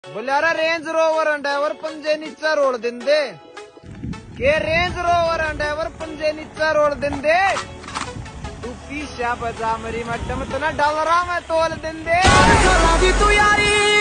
Bulara range rover अंडावर पंजे नीचा road दिंदे के रेंज रोवर अंडावर पंजे नीचा रोड दिंदे तू पीछा बजा मेरी मैडम तना डॉलरा में तोल दिंदे तू यारी